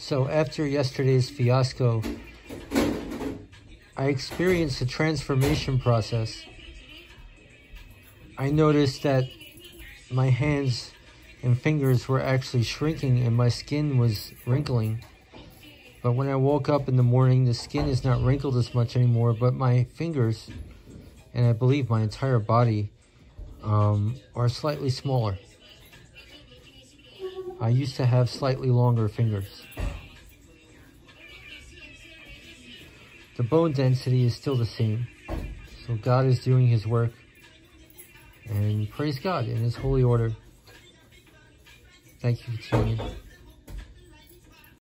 So after yesterday's fiasco, I experienced a transformation process. I noticed that my hands and fingers were actually shrinking and my skin was wrinkling. But when I woke up in the morning, the skin is not wrinkled as much anymore, but my fingers, and I believe my entire body, are slightly smaller. I used to have slightly longer fingers. The bone density is still the same. So God is doing his work. And praise God in his holy order. Thank you for tuning in.